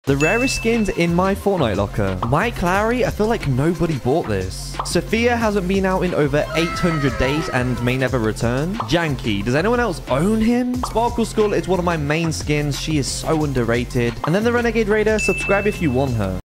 The rarest skins in my Fortnite locker. Mike Lowry, I feel like nobody bought this. Sophia hasn't been out in over 800 days and may never return. Janky, does anyone else own him? Sparkle Skull is one of my main skins. She is so underrated. And then the Renegade Raider, subscribe if you want her.